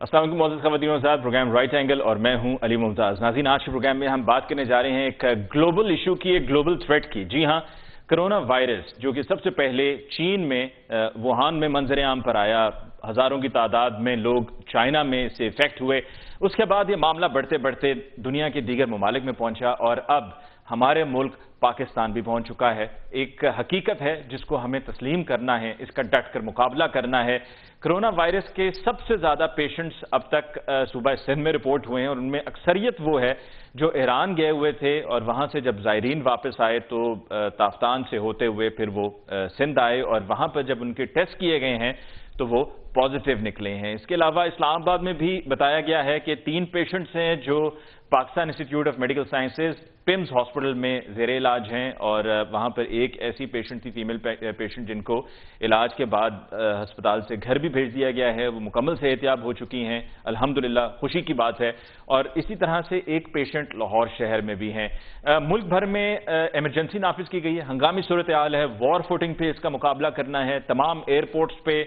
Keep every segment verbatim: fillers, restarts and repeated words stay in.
السلام علیکم معزز خواتین و حضرات، پروگرام رائٹ اینگل اور میں ہوں علی ممتاز۔ ناظرین، آج کے پروگرام میں ہم بات کرنے جا رہے ہیں ایک گلوبل ایشو کی، ایک گلوبل تھریٹ کی۔ جی ہاں، کرونا وائرس جو کہ سب سے پہلے چین میں ووہان میں منظر عام پر آیا، ہزاروں کی تعداد میں لوگ چائنا میں سے افیکٹ ہوئے، اس کے بعد یہ معاملہ بڑھتے بڑھتے دنیا کے دیگر ممالک میں پہنچا اور اب ہمارے ملک پاکستان بھی پہنچ چکا ہے۔ ایک حقیقت ہے جس کو ہمیں تسلیم کرنا ہے، اس کا ڈٹ کر مقابلہ کرنا ہے۔ کرونا وائرس کے سب سے زیادہ پیشنٹس اب تک صوبہ سندھ میں رپورٹ ہوئے ہیں اور ان میں اکثریت وہ ہے جو ایران گئے ہوئے تھے اور وہاں سے جب زائرین واپس آئے تو تافتان سے ہوتے ہوئے پھر وہ سندھ آئے اور وہاں پر جب ان کے ٹیسٹ کیے گئے ہیں تو وہ پازیٹیو نکلے ہیں۔ اس کے علاوہ اسلام آباد میں بھی بتایا گیا ہے کہ تین پیشنٹس ہیں جو Pakistan institute of medical sciences PIMS hospital میں زیر علاج ہیں اور وہاں پر ایک ایسی پیشنٹ تھی، فیمیل پیشنٹ، جن کو علاج کے بعد ہسپتال سے گھر بھی بھیج دیا گیا ہے، وہ مکمل صحتیاب ہو چکی ہیں، الحمدللہ، خوشی کی بات ہے۔ اور اسی طرح سے ایک پیشنٹ لاہور شہر میں بھی ہیں۔ ملک بھر میں ایمرجنسی نافذ کی گئی ہے، ہنگامی صورتحال ہے، وار فوٹنگ پہ اس کا مقابلہ کرنا ہے۔ تمام ایئرپورٹس پہ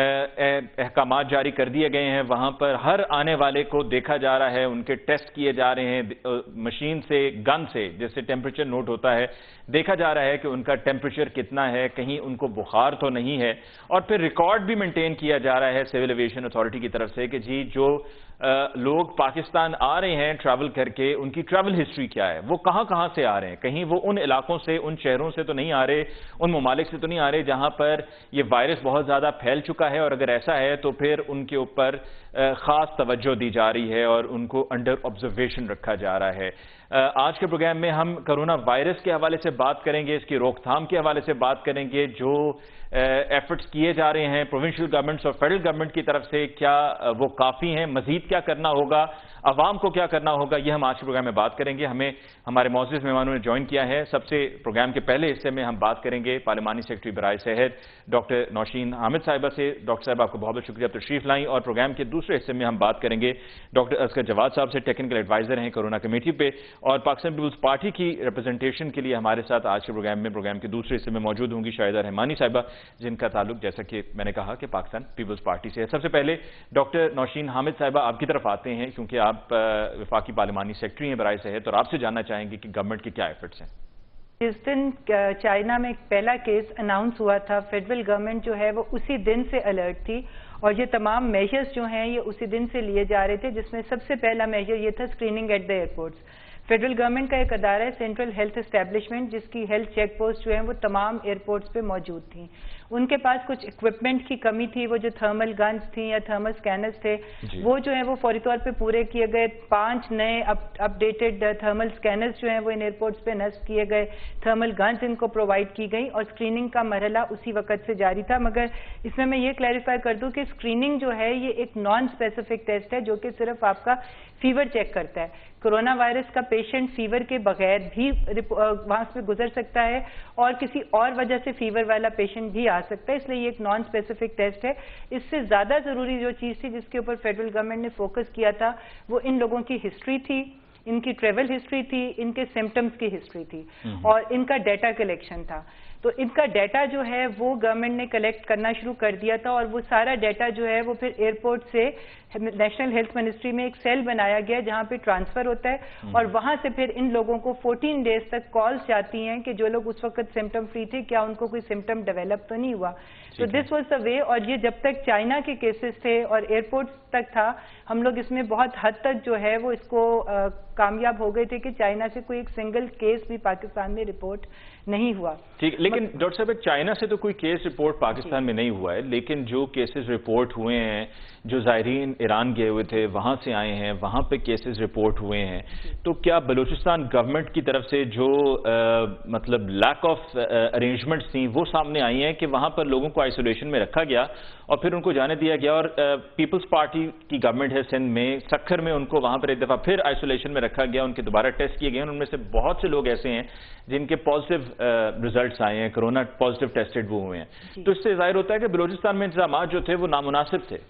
احکامات جاری کر دیے گئے ہیں، وہاں پر ہر آنے والے کو دیکھا جا رہا ہے، ان کے ٹیسٹ کیے جا رہے ہیں، مشین سے، گن سے، جیسے ٹیمپریچر نوٹ ہوتا ہے، دیکھا جا رہا ہے کہ ان کا ٹیمپریچر کتنا ہے، کہیں ان کو بخار تو نہیں ہے، اور پھر ریکارڈ بھی مینٹین کیا جا رہا ہے سول ایویشن اتھارٹی کی طرف سے کہ جی جو لوگ پاکستان آ رہے ہیں ٹریول کر کے، ان کی ٹریول ہسٹری کیا ہے، وہ کہاں کہاں سے آ رہے ہیں، کہیں وہ ان علاقوں سے، ان شہروں سے تو نہیں آ رہے، ان ممالک سے تو نہیں آ رہے جہاں پر یہ وائرس بہت زیادہ پھیل چکا ہے، اور اگر ایسا ہے تو پھر ان کے اوپر خاص توجہ دی جا رہی ہے اور ان کو انڈر آبزرویشن رکھا جا رہا ہے۔ آج کے پروگرام میں ہم کرونا وائرس کے حوالے سے بات کریں گے، اس کی روک تھام کے حوالے سے بات کریں گے، جو ایفرٹس کیے جا رہے ہیں پروونشل گورنمنٹس اور فیڈرل گورنمنٹ کی طرف سے، کیا وہ کافی ہیں، مزید کیا کرنا ہوگا، عوام کو کیا کرنا ہوگا، یہ ہم آج کے پروگرام میں بات کریں گے۔ ہمیں ہمارے معزز مہمانوں نے جوائن کیا ہے۔ سب سے پروگرام کے پہلے حصے میں ہم بات کریں گے پارلیمانی سیکرٹری برائے صحت ڈاکٹر نوشین حامد صاحبہ سے۔ ڈاکٹر صاحب، آپ کو بہت بہت شکریہ تشریف لائیں، اور پروگرام کے دوسرے حصے میں ہم بات کریں گے ڈاکٹر اصغر جواد صاحب سے، ٹیکنیکل ایڈوائزر ہیں کرونا کمیٹی پہ، اور پاکستان پیپلز پارٹی کی ریپرزنٹیشن کے لیے ہمارے ساتھ آج کے پروگرام میں پروگرام کے دوسرے حصے میں موجود ہوں گی شاہدہ رحمانی صاحبہ، جن کا تعلق جیسا کہ میں نے کہا کہ پاکستان پیپلز پارٹی سے ہے۔ سب سے پہلے ڈاکٹر نوشین حامد صاحبہ آپ کی طرف آتے ہیں، کیونکہ آپ وفاقی پارلیمانی سیکرٹری ہیں برائے صحت، اور آپ سے جاننا چاہیں گے کہ گورنمنٹ کے کیا ایفرٹس ہیں۔ جس دن چائنا میں ایک پہلا کیس اناؤنس ہوا تھا، فیڈرل گورنمنٹ جو ہے وہ اسی دن سے الرٹ تھی، اور یہ تمام میجرز جو ہیں یہ اسی دن سے لیے جا رہے تھے، جس میں سب سے پہلا میجر یہ تھا screening at the airports. Federal government کا ایک ادارہ ہے سینٹرل ہیلتھ اسٹیبلشمنٹ، جس کی ہیلتھ چیک پوسٹ جو ہیں وہ تمام ایئرپورٹس پہ موجود تھیں۔ ان کے پاس کچھ اکوپمنٹ کی کمی تھی، وہ جو تھرمل گنز تھیں یا تھرمل سکینرز تھے جی. وہ جو ہیں وہ فوری طور پہ پورے کیے گئے۔ پانچ نئے اپ ڈیٹڈ تھرمل سکینرز جو ہیں وہ ان ایئرپورٹس پہ نصب کیے گئے، تھرمل گنز ان کو پرووائڈ کی گئی، اور اسکریننگ کا مرحلہ اسی وقت سے جاری تھا۔ مگر اس میں میں یہ کلیریفائی کر دوں کہ اسکریننگ جو ہے یہ ایک نان اسپیسیفک ٹیسٹ ہے جو کہ صرف آپ کا فیور چیک کرتا ہے۔ کرونا وائرس کا پیشنٹ فیور کے بغیر بھی وہاں سے گزر سکتا ہے، اور کسی اور وجہ سے فیور والا پیشنٹ بھی آ سکتا ہے، اس لیے یہ ایک نان اسپیسیفک ٹیسٹ ہے۔ اس سے زیادہ ضروری جو چیز تھی جس کے اوپر فیڈرل گورنمنٹ نے فوکس کیا تھا وہ ان لوگوں کی ہسٹری تھی، ان کی ٹریول ہسٹری تھی، ان کے سمٹمز کی ہسٹری تھی، اور ان کا ڈیٹا کلیکشن تھا۔ تو ان کا ڈیٹا جو ہے وہ گورنمنٹ نے کلیکٹ کرنا شروع کر دیا تھا، اور وہ سارا ڈیٹا جو ہے وہ پھر ایئرپورٹ سے نیشنل ہیلتھ منسٹری میں ایک سیل بنایا گیا جہاں پہ ٹرانسفر ہوتا ہے، اور وہاں سے پھر ان لوگوں کو فورٹین ڈیز تک کالز جاتی ہیں کہ جو لوگ اس وقت سمٹم فری تھے کیا ان کو کوئی سمٹم ڈیولپ تو نہیں ہوا۔ تو دس واز دا وے، اور یہ جب تک چائنا کے کیسز تھے اور ایئرپورٹ تک تھا، ہم لوگ اس میں بہت حد تک جو ہے وہ اس کو کامیاب ہو گئے تھے کہ چائنا سے کوئی ایک سنگل کیس بھی پاکستان میں رپورٹ نہیں ہوا۔ ٹھیک، لیکن ڈاکٹر صاحب چائنا سے تو کوئی کیس رپورٹ پاکستان میں نہیں ہوا ہے، لیکن جو کیسز رپورٹ ہوئے ہیں، جو زائرین ایران گئے ہوئے تھے وہاں سے آئے ہیں، وہاں پہ کیسز رپورٹ ہوئے ہیں، تو کیا بلوچستان گورنمنٹ کی طرف سے جو مطلب لیک آف ارینجمنٹس تھیں وہ سامنے آئی ہیں کہ وہاں پر لوگوں کو آئسولیشن میں رکھا گیا اور پھر ان کو جانے دیا گیا، اور پیپلز پارٹی کی گورنمنٹ ہے سندھ میں، سکھر میں ان کو وہاں پر ایک دفعہ پھر آئسولیشن میں رکھا گیا، ان کے دوبارہ ٹیسٹ کیے گئے، ان میں سے بہت سے لوگ ایسے ہیں جن کے پازیٹیو ریزلٹس آئے ہیں، کرونا پازیٹیو ٹیسٹڈ وہ ہوئے ہیں۔ تو اس سے ظاہر ہوتا ہے کہ بلوچستان میں انتظامات جو تھے وہ نامناسب تھے۔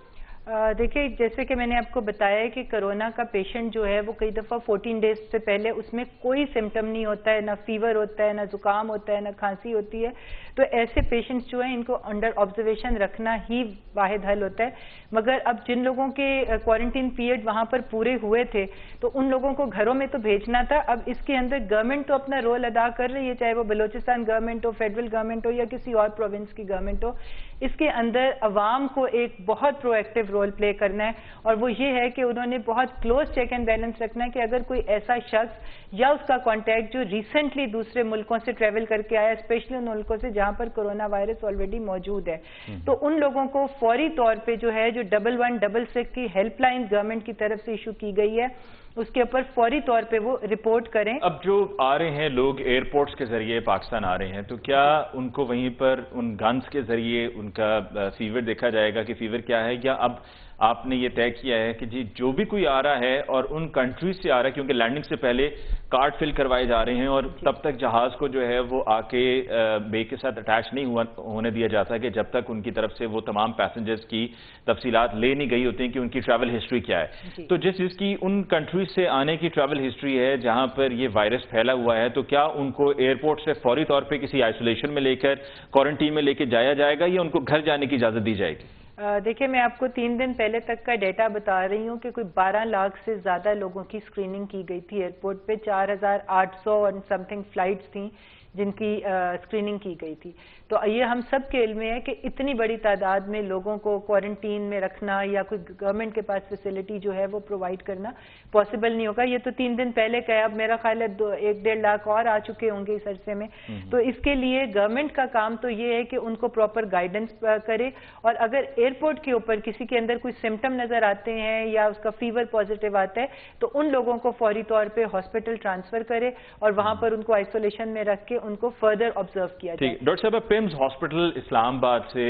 دیکھیں جیسے کہ میں نے آپ کو بتایا ہے کہ کرونا کا پیشنٹ جو ہے وہ کئی دفعہ فورٹین ڈیز سے پہلے اس میں کوئی سمٹم نہیں ہوتا ہے، نہ فیور ہوتا ہے، نہ زکام ہوتا ہے، نہ کھانسی ہوتی ہے. تو ایسے پیشنٹس جو ہیں ان کو انڈر آبزرویشن رکھنا ہی واحد حل ہوتا ہے. مگر اب جن لوگوں کے کوارنٹین پیریڈ وہاں پر پورے ہوئے تھے تو ان لوگوں کو گھروں میں تو بھیجنا تھا. اب اس کے اندر گورنمنٹ تو اپنا رول ادا کر رہی ہے، چاہے وہ بلوچستان گورنمنٹ ہو، فیڈرل گورنمنٹ ہو یا کسی اور پروونس کی گورنمنٹ ہو. اس کے اندر عوام کو ایک بہت پرو ایکٹیو رول پلے کرنا ہے، اور وہ یہ ہے کہ انہوں نے بہت کلوز چیک اینڈ بیلنس رکھنا ہے کہ اگر کوئی ایسا شخص یا اس کا کانٹیکٹ جو ریسنٹلی دوسرے ملکوں سے ٹریول کر کے آیا، اسپیشلی ان ملکوں سے جہاں پر کرونا وائرس آلریڈی موجود ہے، تو ان لوگوں کو فوری طور پہ جو ہے جو ڈبل ون ڈبل سکس کی ہیلپ لائن گورنمنٹ کی طرف سے ایشو کی گئی ہے اس کے اوپر فوری طور پہ وہ رپورٹ کریں. اب جو آ رہے ہیں لوگ ایئرپورٹس کے ذریعے پاکستان آ رہے ہیں تو کیا ان کو وہیں پر ان گنز کے ذریعے ان کا فیور دیکھا جائے گا کہ فیور کیا ہے، یا اب آپ نے یہ طے کیا ہے کہ جی جو بھی کوئی آ رہا ہے اور ان کنٹریز سے آ رہا ہے، کیونکہ لینڈنگ سے پہلے کارڈ فل کروائے جا رہے ہیں اور تب تک جہاز کو جو ہے وہ آ کے بے کے ساتھ اٹیچ نہیں ہونے دیا جاتا کہ جب تک ان کی طرف سے وہ تمام پیسنجرز کی تفصیلات لے نہیں گئی ہوتی ہیں کہ ان کی ٹریول ہسٹری کیا ہے. تو جس جس کی ان کنٹریز سے آنے کی ٹریول ہسٹری ہے جہاں پر یہ وائرس پھیلا ہوا ہے، تو کیا ان کو ایئرپورٹ سے فوری طور پہ کسی آئسولیشن میں لے کر کوارنٹین میں لے کے جایا جائے گا یا ان کو گھر جانے کی اجازت دی جائے گی؟ دیکھیں میں آپ کو تین دن پہلے تک کا ڈیٹا بتا رہی ہوں کہ کوئی بارہ لاکھ سے زیادہ لوگوں کی اسکریننگ کی گئی تھی ایئرپورٹ پہ. چار ہزار آٹھ سو اور سم تھنگ فلائٹس تھیں جن کی اسکریننگ کی گئی تھی. تو یہ ہم سب کے علم میں ہے کہ اتنی بڑی تعداد میں لوگوں کو کوارنٹین میں رکھنا یا کوئی گورنمنٹ کے پاس فیسلٹی جو ہے وہ پرووائڈ کرنا پاسبل نہیں ہوگا. یہ تو تین دن پہلے کہ اب میرا خیال ہے دو ایک ڈیڑھ لاکھ اور آ چکے ہوں گے اس عرصے میں. تو اس کے لیے گورنمنٹ کا کام تو یہ ہے کہ ان کو پراپر گائیڈنس کرے، اور اگر ایئرپورٹ کے اوپر کسی کے اندر کوئی سمٹم نظر آتے ہیں یا اس کا فیور پازیٹیو آتا ہے تو ان لوگوں کو فوری طور پہ ہاسپٹل ٹرانسفر کرے اور وہاں پر ان کو آئسولیشن میں رکھ کے ان کو فردر آبزرو کیا جائے. ڈاکٹر صاحب، پیمز ہاسپٹل اسلام آباد سے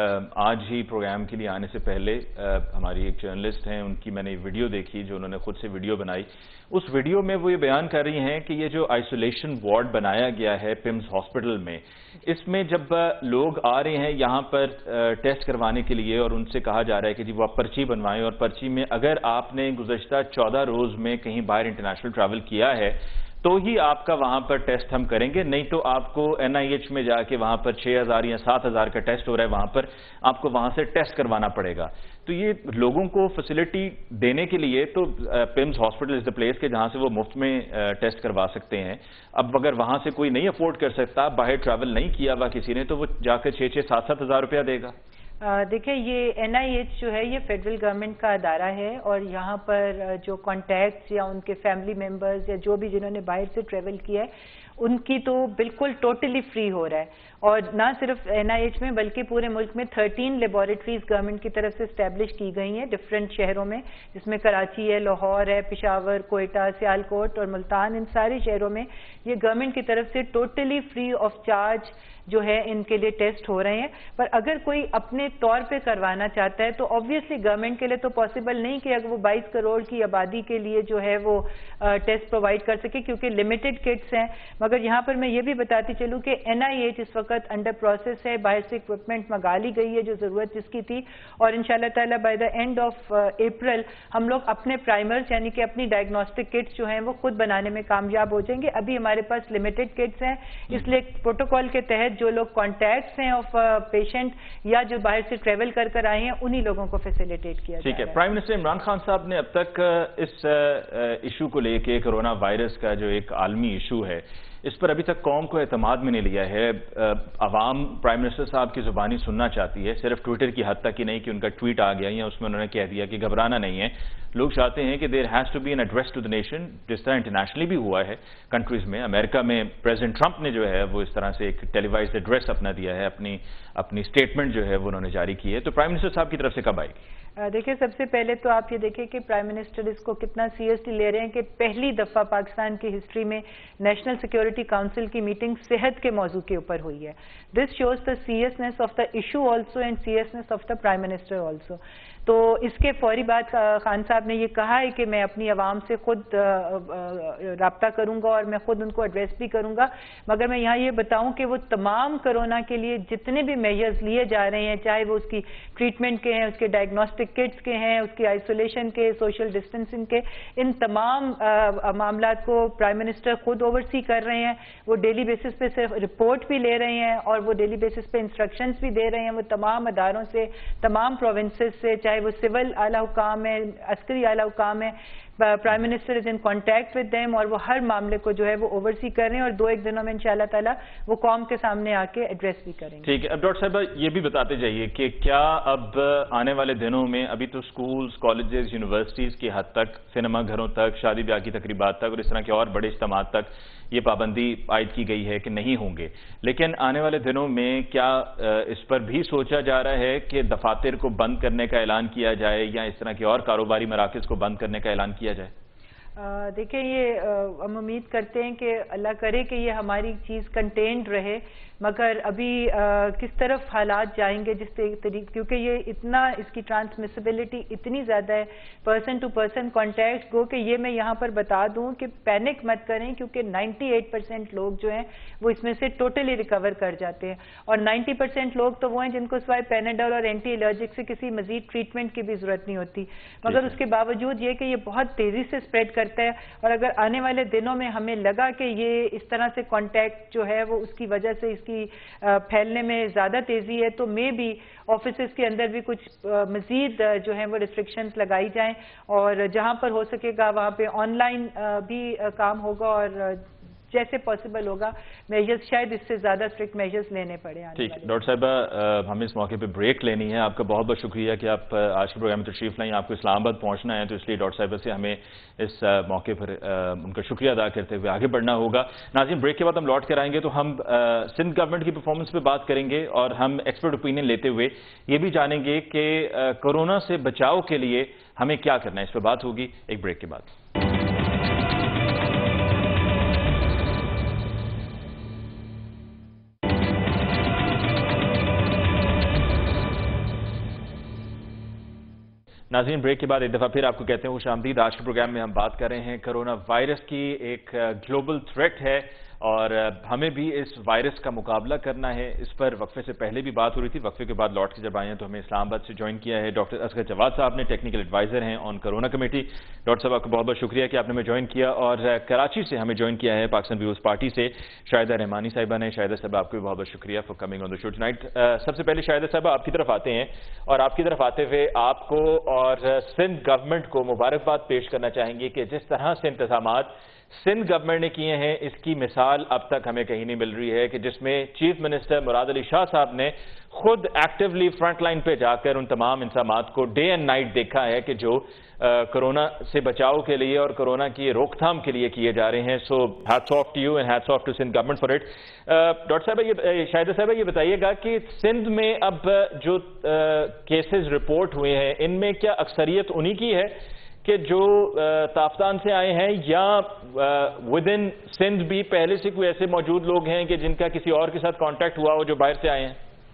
آج ہی پروگرام کے لیے آنے سے پہلے ہماری ایک جرنلسٹ ہیں، ان کی میں نے ویڈیو دیکھی جو انہوں نے خود سے ویڈیو بنائی. اس ویڈیو میں وہ یہ بیان کر رہی ہیں کہ یہ جو آئسولیشن وارڈ بنایا گیا ہے پیمز ہاسپٹل میں، اس میں جب لوگ آ رہے ہیں یہاں پر ٹیسٹ کروانے کے لیے اور ان سے کہا جا رہا ہے کہ جی وہ آپ پرچی بنوائیں، اور پرچی میں اگر آپ نے گزشتہ چودہ روز میں کہیں باہر انٹرنیشنل ٹریول کیا ہے تو ہی آپ کا وہاں پر ٹیسٹ ہم کریں گے، نہیں تو آپ کو این آئی ایچ میں جا کے وہاں پر چھ ہزار یا سات ہزار کا ٹیسٹ ہو رہا ہے، وہاں پر آپ کو وہاں سے ٹیسٹ کروانا پڑے گا. تو یہ لوگوں کو فیسلٹی دینے کے لیے تو پیمز ہاسپٹل از دا پلیس کہ جہاں سے وہ مفت میں ٹیسٹ کروا سکتے ہیں. اب اگر وہاں سے کوئی نہیں افورڈ کر سکتا، باہر ٹریول نہیں کیا ہوا کسی نے، تو وہ جا کے چھ چھ سات سات ہزار روپیہ دے گا. دیکھیں یہ این آئی ایچ جو ہے یہ فیڈرل گورنمنٹ کا ادارہ ہے، اور یہاں پر جو کانٹیکٹس یا ان کے فیملی ممبرز یا جو بھی جنہوں نے باہر سے ٹریول کیا ہے ان کی تو بالکل ٹوٹلی فری ہو رہا ہے. اور نہ صرف این آئی ایچ میں بلکہ پورے ملک میں تھرٹین لیبارٹریز گورنمنٹ کی طرف سے اسٹیبلش کی گئی ہیں ڈفرینٹ شہروں میں، جس میں کراچی ہے، لاہور ہے، پشاور، کوئٹہ، سیالکوٹ اور ملتان. ان سارے شہروں میں یہ گورنمنٹ کی طرف سے ٹوٹلی فری آف چارج جو ہے ان کے لیے ٹیسٹ ہو رہے ہیں. پر اگر کوئی اپنے طور پہ کروانا چاہتا ہے تو آبویسلی گورنمنٹ کے لیے تو پاسبل نہیں کہ اگر وہ بائیس کروڑ کی آبادی کے لیے جو ہے وہ ٹیسٹ پرووائڈ کر سکے، کیونکہ لمیٹڈ کٹس ہیں. مگر یہاں پر میں یہ بھی بتاتی چلوں کہ این آئی ایچ اس وقت انڈر پروسیس ہے، باہر سے اکوپمنٹ منگا لی گئی ہے جو ضرورت جس کی تھی، اور انشاءاللہ تعالیٰ by the end of April ہم لوگ اپنے پرائمرز یعنی کہ اپنی ڈائگنوسٹک کٹس جو ہیں وہ خود بنانے میں کامیاب ہو جائیں گے. ابھی ہمارے پاس لمیٹڈ کٹس ہیں، اس لیے پروٹوکول کے تحت جو لوگ کانٹیکٹس ہیں آف پیشنٹ یا جو باہر سے ٹریول کر کر آئے ہیں انہی لوگوں کو فیسیلیٹیٹ کیا جائے. ٹھیک ہے. پرائم منسٹر عمران خان صاحب نے اب تک اس ایشو کو لے کے کرونا وائرس کا جو ایک عالمی ایشو ہے اس پر ابھی تک قوم کو اعتماد میں نہیں لیا ہے. عوام پرائم منسٹر صاحب کی زبانی سننا چاہتی ہے، صرف ٹویٹر کی حد تک ہی نہیں کہ ان کا ٹویٹ آ گیا یا اس میں انہوں نے کہہ دیا کہ گھبرانا نہیں ہے. لوگ چاہتے ہیں کہ there has to be an address to the nation, جس طرح انٹرنیشنلی بھی ہوا ہے کنٹریز میں. امریکہ میں پریزیڈنٹ ٹرمپ نے جو ہے وہ اس طرح سے ایک ٹیلی وائز ایڈریس اپنا دیا ہے، اپنی اپنی اسٹیٹمنٹ جو ہے وہ انہوں نے جاری کی ہے. تو پرائم منسٹر صاحب کی طرف سے کب آئے گی؟ دیکھیں سب سے پہلے تو آپ یہ دیکھیں کہ پرائم منسٹر اس کو کتنا سیریسلی لے رہے ہیں کہ پہلی دفعہ پاکستان کی ہسٹری میں نیشنل سیکیورٹی کاؤنسل کی میٹنگ صحت کے موضوع کے اوپر ہوئی ہے. This shows the seriousness of the issue also and seriousness of the prime minister also. تو اس کے فوری بعد خان صاحب نے یہ کہا ہے کہ میں اپنی عوام سے خود رابطہ کروں گا اور میں خود ان کو ایڈریس بھی کروں گا، مگر میں یہاں یہ بتاؤں کہ وہ تمام کرونا کے لیے جتنے بھی میجرز لیے جا رہے ہیں، چاہے وہ اس کی ٹریٹمنٹ کے ہیں، اس کے ڈائگنوسٹک کٹس کے ہیں، اس کی آئسولیشن کے، سوشل ڈسٹینسنگ کے، ان تمام معاملات کو پرائم منسٹر خود اوورسی کر رہے ہیں۔ وہ ڈیلی بیسس پہ صرف رپورٹ بھی لے رہے ہیں اور وہ ڈیلی بیسس پہ انسٹرکشنز بھی دے رہے ہیں، وہ تمام اداروں سے، تمام پروونسز سے، چاہے وہ سول اعلیٰ حکام ہے، عسکری اعلیٰ حکام ہے، prime minister is in contact with them, اور وہ ہر معاملے کو جو ہے وہ اوورسی کر رہے ہیں اور دو ایک دنوں میں انشاءاللہ تعالیٰ وہ قوم کے سامنے آ کے ایڈریس بھی کریں گے۔ ٹھیک ہے، اب ڈاکٹر صاحبہ یہ بھی بتاتے جائیے کہ کیا اب آنے والے دنوں میں، ابھی تو سکولز، کالجز، یونیورسٹیز کی حد تک، سنیما گھروں تک، شادی بیاہ کی تقریبات تک اور اس طرح کے اور بڑے اجتماعات تک یہ پابندی عائد کی گئی ہے کہ نہیں ہوں گے، لیکن آنے والے دنوں میں کیا اس پر بھی سوچا جا رہا ہے کہ دفاتر کو بند کرنے کا اعلان کیا جائے یا اس طرح کے اور کاروباری مراکز کو بند کرنے کا اعلان کیا جائے؟ دیکھیں، یہ ہم امید کرتے ہیں کہ اللہ کرے کہ یہ ہماری چیز کنٹینڈ رہے، مگر ابھی کس طرف حالات جائیں گے جس طریقے، کیونکہ یہ اتنا، اس کی ٹرانسمسیبلٹی اتنی زیادہ ہے، پرسن ٹو پرسن کانٹیکٹ گو، کہ یہ میں یہاں پر بتا دوں کہ پینک مت کریں، کیونکہ نائنٹی ایٹ پرسینٹ لوگ جو ہیں وہ اس میں سے ٹوٹلی ریکور کر جاتے ہیں، اور نائنٹی پرسینٹ لوگ تو وہ ہیں جن کو سوائے پیناڈول اور اینٹی الرجک سے کسی مزید ٹریٹمنٹ کی بھی ضرورت نہیں ہوتی، مگر اس کے باوجود یہ کہ یہ بہت تیزی سے اسپریڈ کرتا ہے، اور اگر آنے والے دنوں میں ہمیں لگا کہ یہ اس طرح سے کانٹیکٹ جو ہے وہ اس کی وجہ سے اس کی پھیلنے میں زیادہ تیزی ہے، تو میں بھی آفیسز کے اندر بھی کچھ مزید جو ہیں وہ ریسٹرکشنز لگائی جائیں، اور جہاں پر ہو سکے گا وہاں پہ آن لائن بھی کام ہوگا، اور جیسے پاسبل ہوگا میجرز، شاید اس سے زیادہ اسٹرکٹ میجرز لینے پڑے۔ ٹھیک، ڈاکٹر صاحبہ ہمیں اس موقع پہ بریک لینی ہے، آپ کا بہت بہت شکریہ کہ آپ آج کے پروگرام میں تشریف لائیں، آپ کو اسلام آباد پہنچنا ہے، تو اس لیے ڈاکٹر صاحبہ سے ہمیں اس موقع پر ان کا شکریہ ادا کرتے ہوئے آگے بڑھنا ہوگا۔ ناظرین، بریک کے بعد ہم لوٹ کر آئیں گے تو ہم سندھ گورنمنٹ کی پرفارمنس پہ بات کریں گے، اور ہم ایکسپرٹ اوپینین لیتے ہوئے یہ بھی جانیں گے کہ کورونا سے بچاؤ کے لیے ہمیں کیا کرنا ہے، اس پہ بات ہوگی ایک بریک کے بعد۔ ناظرین، بریک کے بعد ایک دفعہ پھر آپ کو کہتے ہیں خوش آمدید۔ آج کے پروگرام میں ہم بات کر رہے ہیں کرونا وائرس کی، ایک گلوبل تھریٹ ہے اور ہمیں بھی اس وائرس کا مقابلہ کرنا ہے۔ اس پر وقفے سے پہلے بھی بات ہو رہی تھی، وقفے کے بعد لوٹ کے جب آئے ہیں تو ہمیں اسلام آباد سے جوائن کیا ہے ڈاکٹر اصغر جواد صاحب نے، ٹیکنیکل ایڈوائزر ہیں آن کرونا کمیٹی۔ ڈاکٹر صاحب، آپ کا بہت بہت شکریہ کہ آپ نے ہمیں جوائن کیا، اور کراچی سے ہمیں جوائن کیا ہے پاکستان پیپلز پارٹی سے شاہدہ رحمانی صاحبہ نے۔ شاہدہ صاحبہ، آپ کو بھی بہت بہت شکریہ for coming on the show tonight. سب سے پہلے شاہدہ صاحبہ آپ کی طرف آتے ہیں، اور آپ کی طرف آتے ہوئے آپ کو اور سندھ گورنمنٹ کو مبارکباد پیش کرنا چاہیں گے کہ جس طرح سے انتظامات سندھ گورنمنٹ نے کیے ہیں، اس کی مثال اب تک ہمیں کہیں نہیں مل رہی ہے، کہ جس میں چیف منسٹر مراد علی شاہ صاحب نے خود ایکٹیولی فرنٹ لائن پہ جا کر ان تمام انتظامات کو ڈے اینڈ نائٹ دیکھا ہے کہ جو کرونا سے بچاؤ کے لیے اور کرونا کی روک تھام کے لیے کیے جا رہے ہیں۔ So hats off to you and hats off to Sindh government for it. Doctor صاحب، یہ شاہدہ صاحبہ یہ بتائیے گا کہ سندھ میں اب جو کیسز رپورٹ ہوئے ہیں، ان میں کیا اکثریت انہی کی ہے کہ جو تافتان سے آئے ہیں، یا ود ان سندھ بھی پہلے سے کوئی ایسے موجود لوگ ہیں کہ جن کا کسی اور کے ساتھ کانٹیکٹ ہوا ہو جو باہر سے آئے ہیں؟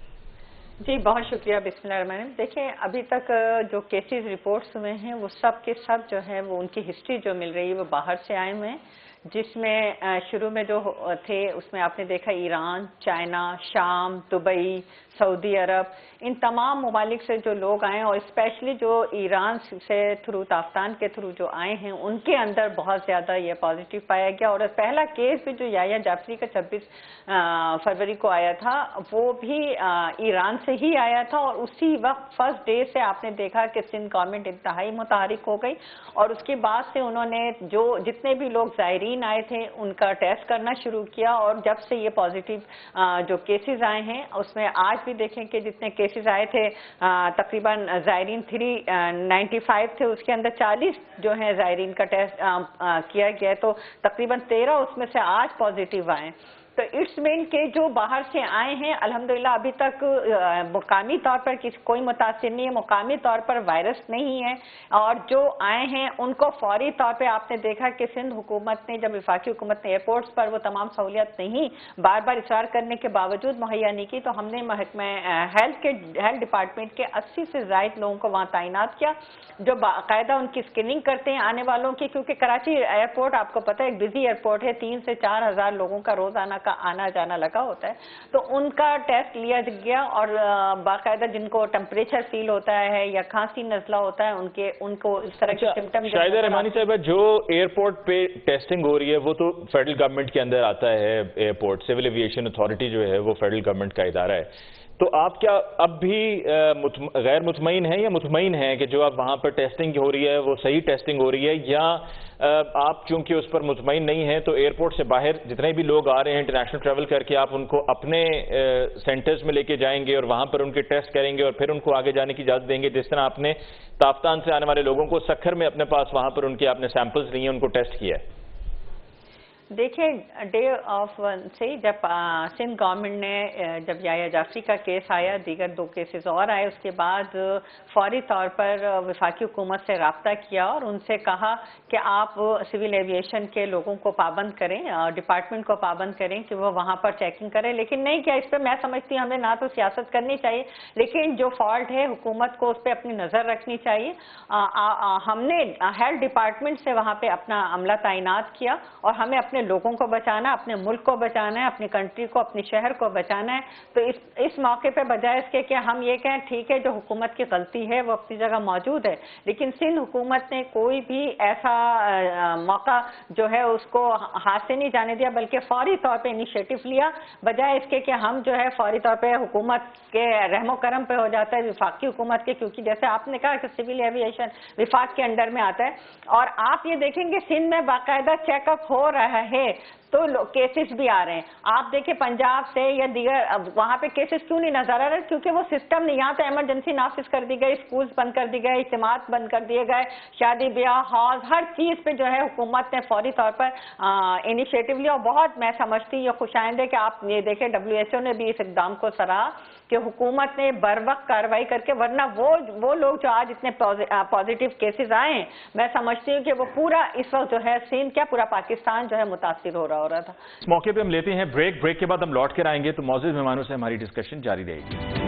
جی بہت شکریہ، بسم اللہ الرحمن الرحیم۔ دیکھیں، ابھی تک جو کیسز رپورٹس ہوئے ہیں وہ سب کے سب جو ہے وہ ان کی ہسٹری جو مل رہی ہے وہ باہر سے آئے ہوئے ہیں، جس میں شروع میں جو تھے اس میں آپ نے دیکھا ایران، چائنا، شام، دبئی، سعودی عرب، ان تمام ممالک سے جو لوگ آئے ہیں، اور اسپیشلی جو ایران سے تھرو تافتان کے تھرو جو آئے ہیں ان کے اندر بہت زیادہ یہ پازیٹیو پایا گیا، اور پہلا کیس بھی جو یحییٰ جعفری کا چھبیس فروری کو آیا تھا وہ بھی ایران سے ہی آیا تھا، اور اسی وقت فرسٹ ڈے سے آپ نے دیکھا کہ سندھ گورنمنٹ انتہائی متحرک ہو گئی، اور اس کے بعد سے انہوں نے جو جتنے بھی لوگ زائرین آئے تھے ان کا ٹیسٹ کرنا شروع کیا، اور جب سے یہ پازیٹیو جو کیسز آئے ہیں اس میں آج بھی دیکھیں کہ جتنے کیسز آئے تھے تقریباً زائرین تھری نائنٹی فائیو تھے، اس کے اندر چالیس جو ہیں زائرین کا ٹیسٹ کیا گیا ہے، تو تقریباً تیرہ اس میں سے آج پازیٹیو آئے، تو اٹس مین کے جو باہر سے آئے ہیں الحمدللہ ابھی تک مقامی طور پر کسی کوئی متاثر نہیں ہے، مقامی طور پر وائرس نہیں ہے، اور جو آئے ہیں ان کو فوری طور پہ آپ نے دیکھا کہ سندھ حکومت نے، جب وفاقی حکومت نے ایئرپورٹس پر وہ تمام سہولیات نہیں بار بار اصرار کرنے کے باوجود مہیا نہیں کی، تو ہم نے محکمہ ہیلتھ کے ہیلتھ ڈپارٹمنٹ کے اسی سے زائد لوگوں کو وہاں تعینات کیا جو باقاعدہ ان کی اسکریننگ کرتے ہیں آنے والوں کی، کیونکہ کراچی ایئرپورٹ آپ کو پتہ ہے ایک بزی ایئرپورٹ ہے، تین سے چار ہزار لوگوں کا روزانہ کا آنا جانا لگا ہوتا ہے، تو ان کا ٹیسٹ لیا گیا اور باقاعدہ جن کو ٹیمپریچر فیل ہوتا ہے یا کھانسی نزلہ ہوتا ہے ان کے ان کو اس طرح کے سمٹم. شاہدہ رحمانی صاحبہ، جو ایئرپورٹ پہ ٹیسٹنگ ہو رہی ہے وہ تو فیڈرل گورنمنٹ کے اندر آتا ہے، ایئرپورٹ سول ایویشن اتھارٹی جو ہے وہ فیڈرل گورنمنٹ کا ادارہ ہے، تو آپ کیا اب بھی غیر مطمئن ہیں یا مطمئن ہیں کہ جو اب وہاں پر ٹیسٹنگ ہو رہی ہے وہ صحیح ٹیسٹنگ ہو رہی ہے، یا آپ چونکہ اس پر مطمئن نہیں ہیں تو ایئرپورٹ سے باہر جتنے بھی لوگ آ رہے ہیں انٹرنیشنل ٹریول کر کے آپ ان کو اپنے سینٹرز میں لے کے جائیں گے اور وہاں پر ان کے ٹیسٹ کریں گے اور پھر ان کو آگے جانے کی اجازت دیں گے، جس طرح آپ نے تافتان سے آنے والے لوگوں کو سکھر میں اپنے پاس وہاں پر ان کے آپ نے سیمپلز لیے ان کو ٹیسٹ کیا ہے؟ دیکھیں ڈے آف سے جب سندھ گورنمنٹ نے جب یحییٰ جعفری کا کیس آیا، دیگر دو کیسز اور آئے، اس کے بعد فوری طور پر وفاقی حکومت سے رابطہ کیا اور ان سے کہا کہ آپ سول ایویشن کے لوگوں کو پابند کریں، ڈپارٹمنٹ کو پابند کریں کہ وہ وہاں پر چیکنگ کریں، لیکن نہیں کیا. اس پہ میں سمجھتی ہوں ہمیں نہ تو سیاست کرنی چاہیے، لیکن جو فالٹ ہے حکومت کو اس پہ اپنی نظر رکھنی چاہیے. ہم نے ہیلتھ ڈپارٹمنٹ سے وہاں پہ اپنا عملہ تعینات کیا اور ہمیں اپنے لوگوں کو بچانا، اپنے ملک کو بچانا ہے، اپنی کنٹری کو، اپنے شہر کو بچانا ہے. تو اس اس موقع پہ بجائے اس کے کہ ہم یہ کہیں ٹھیک ہے جو حکومت کی غلطی ہے وہ اپنی جگہ موجود ہے، لیکن سندھ حکومت نے کوئی بھی ایسا موقع جو ہے اس کو ہاتھ سے نہیں جانے دیا، بلکہ فوری طور پہ انیشیٹو لیا، بجائے اس کے کہ ہم جو ہے فوری طور پہ حکومت کے رحم و کرم پہ ہو جاتا ہے وفاقی حکومت کے، کیونکہ جیسے آپ نے کہا کہ سول ایویشن وفاق کے انڈر میں آتا ہے. اور آپ یہ دیکھیں گے سندھ میں باقاعدہ چیک اپ ہو رہا ہے تو کیسز بھی آ رہے ہیں. آپ دیکھیں پنجاب سے یا دیگر وہاں پہ کیسز کیوں نہیں نظر آ رہے؟ کیونکہ وہ سسٹم نہیں. یہاں تو ایمرجنسی نافذ کر دی گئی، اسکولز بند کر دی گئے، اجتماعات بند کر دیے گئے، شادی بیاہ ہال ہر چیز پہ جو ہے حکومت نے فوری طور پر انیشیٹو لیا. اور بہت میں سمجھتی یہ خوش آئند ہے کہ آپ یہ دیکھیں ڈبلیو ایچ او نے بھی اس اقدام کو سراہا کہ حکومت نے بر وقت کارروائی کر کے، ورنہ وہ وہ لوگ جو آج اتنے پازیٹیو کیسز آئے ہیں میں سمجھتی ہوں کہ وہ پورا اس وقت جو ہے سندھ کیا پورا پاکستان جو ہے متاثر ہو رہا ہو رہا تھا. اس موقع پہ ہم لیتے ہیں بریک بریک کے بعد ہم لوٹ کر آئیں گے تو معزز مہمانوں سے ہماری ڈسکشن جاری رہے گی.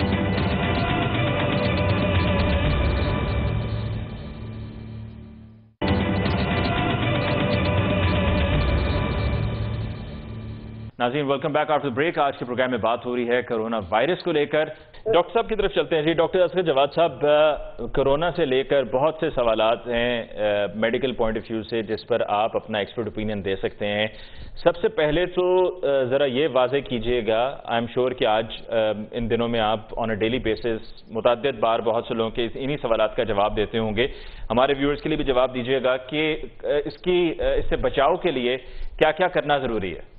ناظرین ویلکم بیک آفٹر بریک. آج کے پروگرام میں بات ہو رہی ہے کرونا وائرس کو لے کر. ڈاکٹر صاحب کی طرف چلتے ہیں. جی ڈاکٹر اصغر جواد صاحب، کرونا سے لے کر بہت سے سوالات ہیں میڈیکل پوائنٹ آف ویو سے جس پر آپ اپنا ایکسپرٹ اوپینین دے سکتے ہیں. سب سے پہلے تو ذرا یہ واضح کیجئے گا، آئی ایم شیور کہ آج ان دنوں میں آپ آن اے ڈیلی بیسس متعدد بار بہت سے لوگوں کے انہی سوالات کا جواب دیتے ہوں گے، ہمارے ویورز کے لیے بھی جواب دیجئے گا کہ اس کی اس سے بچاؤ کے لیے کیا کیا کرنا ضروری ہے.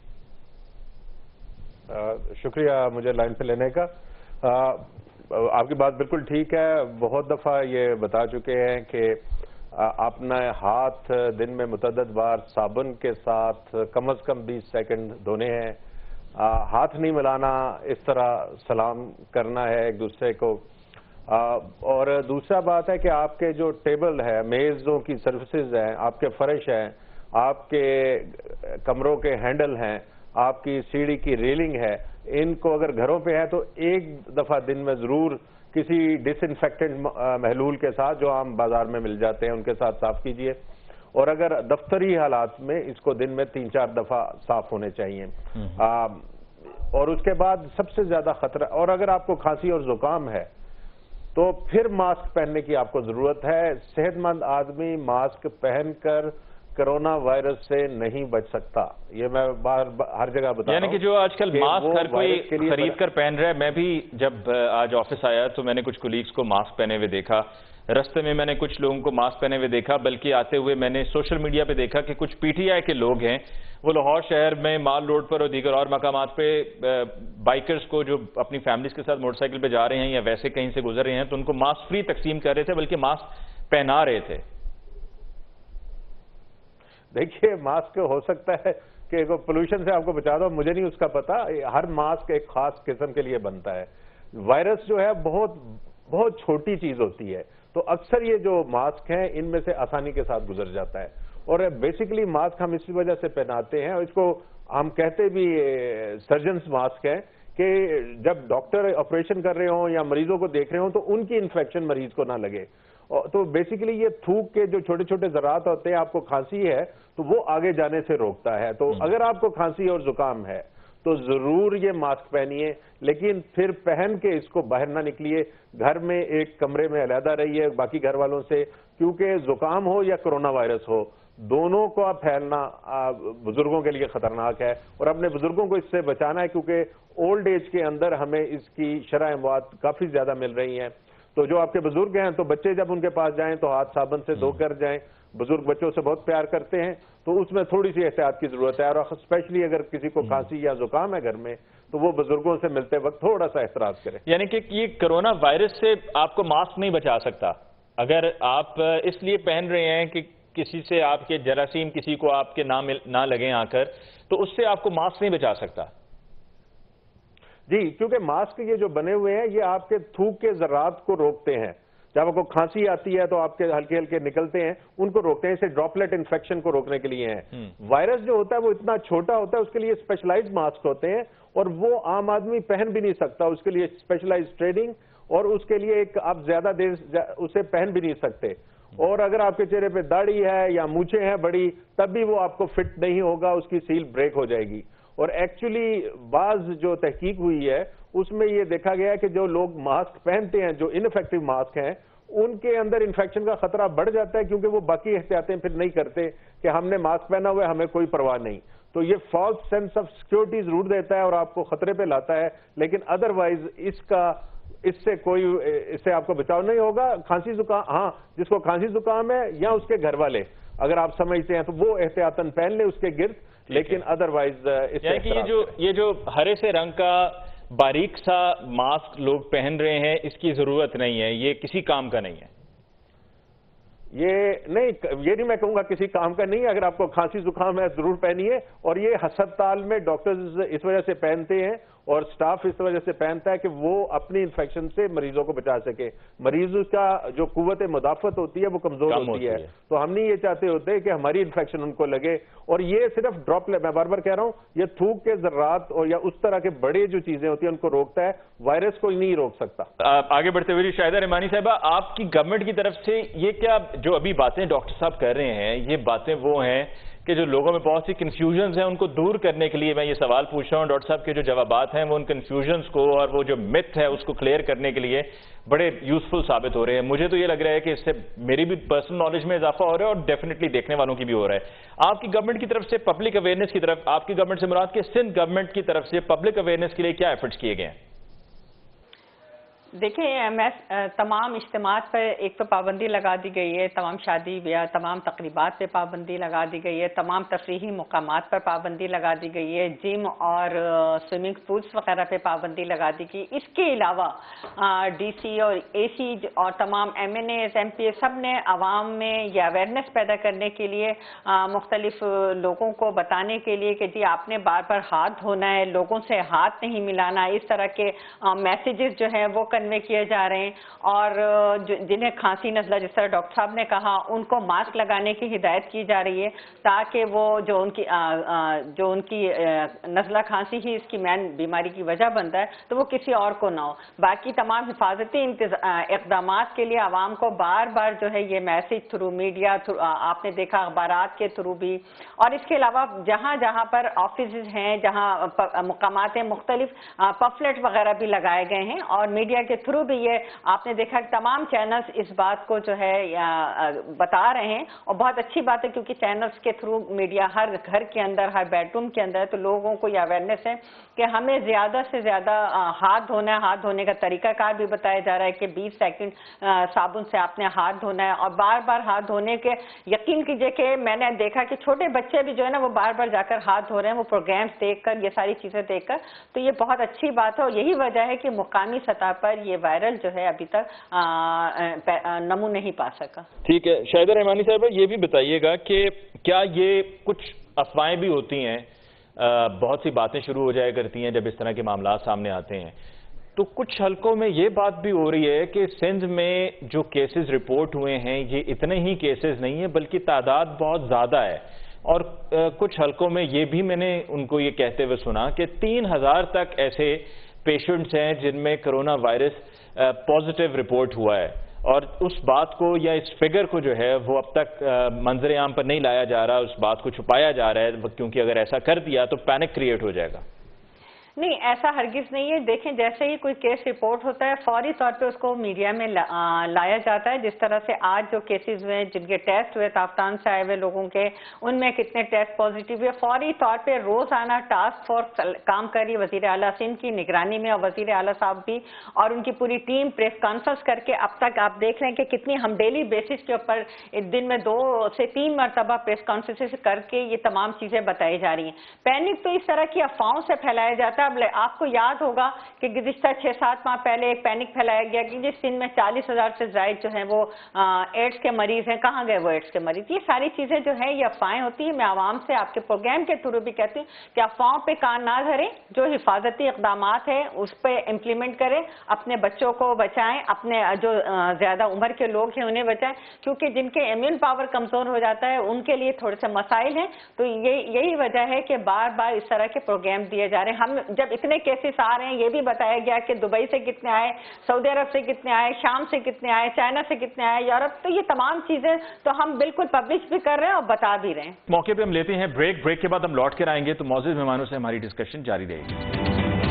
شکریہ مجھے لائن پہ لینے کا. آپ کی بات بالکل ٹھیک ہے. بہت دفعہ یہ بتا چکے ہیں کہ اپنا ہاتھ دن میں متعدد بار صابن کے ساتھ کم از کم بیس سیکنڈ دھونے ہیں. ہاتھ نہیں ملانا، اس طرح سلام کرنا ہے ایک دوسرے کو. اور دوسرا بات ہے کہ آپ کے جو ٹیبل ہے، میزوں کی سرفسز ہیں، آپ کے فرش ہیں، آپ کے کمروں کے ہینڈل ہیں، آپ کی سیڑھی کی ریلنگ ہے، ان کو اگر گھروں پہ ہے تو ایک دفعہ دن میں ضرور کسی ڈس انفیکٹنٹ محلول کے ساتھ جو عام بازار میں مل جاتے ہیں ان کے ساتھ صاف کیجئے. اور اگر دفتری حالات میں اس کو دن میں تین چار دفعہ صاف ہونے چاہیے. اور اس کے بعد سب سے زیادہ خطرہ، اور اگر آپ کو کھانسی اور زکام ہے تو پھر ماسک پہننے کی آپ کو ضرورت ہے. صحت مند آدمی ماسک پہن کر کرونا وائرس سے نہیں بچ سکتا. یہ میں بار ہر جگہ بتا رہا ہوں. یعنی کہ جو آج کل ماسک ہر کوئی خرید کر پہن رہا ہے. میں بھی جب آج آفس آیا تو میں نے کچھ کولیگز کو ماسک پہنے ہوئے دیکھا، رستے میں میں نے کچھ لوگوں کو ماسک پہنے ہوئے دیکھا، بلکہ آتے ہوئے میں نے سوشل میڈیا پہ دیکھا کہ کچھ پی ٹی آئی کے لوگ ہیں، وہ لاہور شہر میں مال روڈ پر اور دیگر اور مقامات پہ بائکرز کو جو اپنی فیملیز کے ساتھ موٹر سائیکل پہ جا رہے ہیں یا ویسے کہیں سے گزر رہے ہیں تو ان کو ماسک فری تقسیم کر رہے تھے، بلکہ ماسک پہنا رہے تھے. دیکھیے ماسک ہو سکتا ہے کہ پولوشن سے آپ کو بچا دو، مجھے نہیں اس کا پتا. ہر ماسک ایک خاص قسم کے لیے بنتا ہے. وائرس جو ہے بہت بہت چھوٹی چیز ہوتی ہے، تو اکثر یہ جو ماسک ہیں ان میں سے آسانی کے ساتھ گزر جاتا ہے. اور بیسیکلی ماسک ہم اسی وجہ سے پہناتے ہیں، اور اس کو ہم کہتے بھی سرجنز ماسک ہے کہ جب ڈاکٹر آپریشن کر رہے ہوں یا مریضوں کو دیکھ رہے ہوں تو ان کی انفیکشن مریض کو نہ لگے. تو بیسیکلی یہ تھوک کے جو چھوٹے چھوٹے ذرات ہوتے ہیں، آپ کو کھانسی ہے تو وہ آگے جانے سے روکتا ہے. تو اگر آپ کو کھانسی اور زکام ہے تو ضرور یہ ماسک پہنیے، لیکن پھر پہن کے اس کو باہر نہ نکلیے. گھر میں ایک کمرے میں علیحدہ رہیے باقی گھر والوں سے، کیونکہ زکام ہو یا کرونا وائرس ہو، دونوں کو پھیلنا بزرگوں کے لیے خطرناک ہے، اور اپنے بزرگوں کو اس سے بچانا ہے، کیونکہ اولڈ ایج کے اندر ہمیں اس کی شرح اموات کافی زیادہ مل رہی ہیں. تو جو آپ کے بزرگ ہیں تو بچے جب ان کے پاس جائیں تو ہاتھ صابن سے دھو کر جائیں. بزرگ بچوں سے بہت پیار کرتے ہیں، تو اس میں تھوڑی سی احتیاط کی ضرورت ہے. اور اسپیشلی اگر کسی کو کھانسی یا زکام ہے گھر میں تو وہ بزرگوں سے ملتے وقت تھوڑا سا احتیاط کریں. یعنی کہ یہ کرونا وائرس سے آپ کو ماسک نہیں بچا سکتا. اگر آپ اس لیے پہن رہے ہیں کہ کسی سے آپ کے جراثیم کسی کو آپ کے نہ لگیں آ کر، تو اس سے آپ کو ماسک نہیں بچا سکتا. جی، کیونکہ ماسک یہ جو بنے ہوئے ہیں یہ آپ کے تھوک کے ذرات کو روکتے ہیں. جب آپ کو کھانسی آتی ہے تو آپ کے ہلکے ہلکے نکلتے ہیں، ان کو روکتے ہیں. اسے ڈراپلیٹ انفیکشن کو روکنے کے لیے ہیں. وائرس جو ہوتا ہے وہ اتنا چھوٹا ہوتا ہے، اس کے لیے اسپیشلائزڈ ماسک ہوتے ہیں، اور وہ عام آدمی پہن بھی نہیں سکتا. اس کے لیے اسپیشلائزڈ ٹریننگ، اور اس کے لیے ایک آپ زیادہ دیر اسے پہن بھی نہیں سکتے. اور اگر آپ کے چہرے پہ داڑھی ہے یا مونچھیں ہیں بڑی، تب بھی وہ آپ کو فٹ نہیں ہوگا، اس کی سیل بریک ہو جائے گی. اور ایکچولی بعض جو تحقیق ہوئی ہے اس میں یہ دیکھا گیا ہے کہ جو لوگ ماسک پہنتے ہیں، جو انفیکٹو ماسک ہیں، ان کے اندر انفیکشن کا خطرہ بڑھ جاتا ہے، کیونکہ وہ باقی احتیاطیں پھر نہیں کرتے کہ ہم نے ماسک پہنا ہوا ہے، ہمیں کوئی پرواہ نہیں. تو یہ فالس سینس آف سیکورٹی ضرور دیتا ہے اور آپ کو خطرے پہ لاتا ہے، لیکن ادروائز اس کا اس سے کوئی اس سے آپ کو بچاؤ نہیں ہوگا. کھانسی زکام، ہاں جس کو کھانسی زکام ہے یا اس کے گھر والے اگر آپ سمجھتے ہیں تو وہ احتیاطاً پہن لے اس کے گرد، لیکن ادروائز اس یعنی کہ یہ جو یہ جو ہرے سے رنگ کا باریک سا ماسک لوگ پہن رہے ہیں، اس کی ضرورت نہیں ہے، یہ کسی کام کا نہیں ہے. یہ نہیں یہ نہیں میں کہوں گا کسی کام کا نہیں ہے. اگر آپ کو کھانسی زکام ہے ضرور پہنیے. اور یہ ہسپتال میں ڈاکٹرز اس وجہ سے پہنتے ہیں اور سٹاف اس وجہ سے پہنتا ہے کہ وہ اپنی انفیکشن سے مریضوں کو بچا سکے. مریض کا جو قوت مدافعت ہوتی ہے وہ کمزور ہوتی ہے، تو ہم نہیں یہ چاہتے ہوتے کہ ہماری انفیکشن ان کو لگے. اور یہ صرف ڈراپ میں بار بار کہہ رہا ہوں، یہ تھوک کے ذرات اور یا اس طرح کے بڑے جو چیزیں ہوتی ہیں ان کو روکتا ہے، وائرس کو نہیں روک سکتا. آگے بڑھتے ہوئے شاہدہ رحمانی صاحبہ، آپ کی گورنمنٹ کی طرف سے یہ کیا جو ابھی باتیں ڈاکٹر صاحب کر رہے ہیں، یہ باتیں وہ ہیں کہ جو لوگوں میں بہت سی کنفیوژنز ہیں ان کو دور کرنے کے لیے میں یہ سوال پوچھ رہا ہوں. ڈاکٹر صاحب کے جو جوابات ہیں وہ ان کنفیوژنز کو اور وہ جو مت ہے اس کو کلیئر کرنے کے لیے بڑے یوزفل ثابت ہو رہے ہیں. مجھے تو یہ لگ رہا ہے کہ اس سے میری بھی پرسنل نالج میں اضافہ ہو رہا ہے اور ڈیفینیٹلی دیکھنے والوں کی بھی ہو رہا ہے. آپ کی گورنمنٹ کی طرف سے پبلک اویئرنیس کی طرف، آپ کی گورنمنٹ سے مراد کہ سندھ گورنمنٹ کی طرف سے پبلک اویئرنیس کے لیے کیا ایفرٹس کیے گئے ہیں؟ دیکھیں، میں تمام اجتماعات پر ایک تو پابندی لگا دی گئی ہے، تمام شادی بیاہ تمام تقریبات پہ پابندی لگا دی گئی ہے، تمام تفریحی مقامات پر پابندی لگا دی گئی ہے، جم اور سوئمنگ پولس وغیرہ پہ پابندی لگا دی گئی. اس کے علاوہ ڈی سی اور اے سی اور تمام M N As M P A سب نے عوام میں یہ اویئرنیس پیدا کرنے کے لیے، مختلف لوگوں کو بتانے کے لیے کہ جی آپ نے بار بار ہاتھ دھونا ہے، لوگوں سے ہاتھ نہیں ملانا، اس طرح کے میسیجز جو ہیں وہ کنوے کیے جا رہے ہیں. اور جنہیں کھانسی نزلہ جس طرح ڈاکٹر صاحب نے کہا ان کو ماسک لگانے کی ہدایت کی جا رہی ہے تاکہ وہ جو ان کی جو ان کی نزلہ کھانسی ہی اس کی مین بیماری کی وجہ بنتا ہے تو وہ کسی اور کو نہ ہو. باقی تمام حفاظتی اقدامات کے لیے عوام کو بار بار جو ہے یہ میسج تھرو میڈیا، آپ نے دیکھا اخبارات کے تھرو بھی، اور اس کے علاوہ جہاں جہاں پر آفیسز ہیں، جہاں مقامات ہیں مختلف، پفلیٹ وغیرہ بھی لگائے گئے ہیں. اور میڈیا کے تھرو بھی یہ آپ نے دیکھا کہ تمام چینلز اس بات کو جو ہے بتا رہے ہیں. اور بہت اچھی بات ہے کیونکہ چینلز کے تھرو میڈیا ہر گھر کے اندر، ہر بیڈ روم کے اندر ہے، تو لوگوں کو یہ اویئرنیس ہے کہ ہمیں زیادہ سے زیادہ ہاتھ دھونا ہے. ہاتھ دھونے کا طریقہ کار بھی بتایا جا رہا ہے کہ بیس سیکنڈ صابن سے آپ نے ہاتھ دھونا ہے. اور بار بار ہاتھ دھونے کے یقین کیجئے کہ میں نے دیکھا کہ چھوٹے بچے بھی جو ہے نا وہ بار بار جا کر ہاتھ دھو رہے ہیں، وہ پروگرامز دیکھ کر، یہ ساری چیزیں دیکھ کر. تو یہ بہت اچھی بات ہے اور یہی وجہ ہے کہ مقامی سطح پر یہ وائرل جو ہے ابھی تک نمو نہیں پا سکا. ٹھیک ہے شاہدہ رحمانی صاحب، یہ بھی بتائیے گا کہ کیا یہ کچھ افواہیں بھی ہوتی ہیں بہت سی باتیں شروع ہو جایا کرتی ہیں جب اس طرح کے معاملات سامنے آتے ہیں. تو کچھ حلقوں میں یہ بات بھی ہو رہی ہے کہ سندھ میں جو کیسز رپورٹ ہوئے ہیں یہ اتنے ہی کیسز نہیں ہیں بلکہ تعداد بہت زیادہ ہے. اور کچھ حلقوں میں یہ بھی میں نے ان کو یہ کہتے ہوئے سنا کہ تین ہزار تک ایسے پیشنٹس ہیں جن میں کرونا وائرس پازیٹیو رپورٹ ہوا ہے. اور اس بات کو یا اس فگر کو جو ہے وہ اب تک منظر عام پر نہیں لایا جا رہا, اس بات کو چھپایا جا رہا ہے کیونکہ اگر ایسا کر دیا تو پینک کریٹ ہو جائے گا. نہیں, ایسا ہرگز نہیں ہے. دیکھیں جیسے ہی کوئی کیس رپورٹ ہوتا ہے فوری طور پہ اس کو میڈیا میں لایا جاتا ہے. جس طرح سے آج جو کیسز ہوئے جن کے ٹیسٹ ہوئے تافتان سے آئے ہوئے لوگوں کے, ان میں کتنے ٹیسٹ پازیٹیو ہوئے, فوری طور پہ روزانہ ٹاسک فورس کام کر رہی ہے وزیر اعلیٰ سندھ کی نگرانی میں, اور وزیر اعلیٰ صاحب بھی اور ان کی پوری ٹیم پریس کانفرنس کر کے اب تک آپ دیکھ رہے ہیں کہ کتنی ہم ڈیلی بیسس کے اوپر دن میں دو سے تین مرتبہ پریس کانفرنس کر کے یہ تمام چیزیں بتائی جا رہی ہیں. پینک تو اس طرح کی افواہوں سے پھیلایا جاتا ہے. آپ کو یاد ہوگا کہ گزشتہ چھ سات ماہ پہلے ایک پینک پھیلایا گیا کہ جس سندھ میں چالیس ہزار سے زائد جو ہیں وہ ایڈز کے مریض ہیں, کہاں گئے وہ ایڈز کے مریض. یہ ساری چیزیں جو ہیں یہ افواہیں ہوتی ہیں. میں عوام سے آپ کے پروگرام کے تھرو بھی کہتی ہوں کہ افواہوں پہ کان نہ دھریں, جو حفاظتی اقدامات ہیں اس پہ امپلیمنٹ کریں, اپنے بچوں کو بچائیں, اپنے جو زیادہ عمر کے لوگ ہیں انہیں بچائیں, کیونکہ جن کے امیون پاور کمزور ہو جاتا ہے ان کے لیے تھوڑے سے مسائل ہیں. تو یہ یہی وجہ ہے کہ بار بار اس طرح کے پروگرام دیے جا رہے ہیں. ہم جب اتنے کیسز آ رہے ہیں یہ بھی بتایا گیا کہ دبئی سے کتنے آئے, سعودی عرب سے کتنے آئے, شام سے کتنے آئے, چائنا سے کتنے آئے, یورپ, تو یہ تمام چیزیں تو ہم بالکل پبلش بھی کر رہے ہیں اور بتا بھی رہے ہیں. موقع پہ ہم لیتے ہیں بریک, بریک کے بعد ہم لوٹ کر آئیں گے تو معزز مہمانوں سے ہماری ڈسکشن جاری رہے گی.